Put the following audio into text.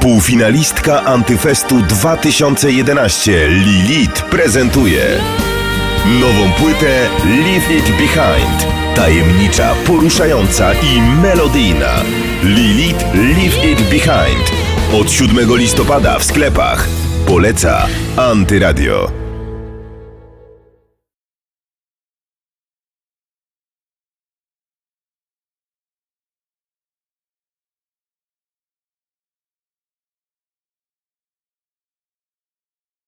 Półfinalistka Antyfestu 2011 Lee-Leet prezentuje nową płytę Leave It Behind. Tajemnicza, poruszająca i melodyjna. Lee-Leet Leave It Behind. Od 7 listopada w sklepach. Poleca Antyradio.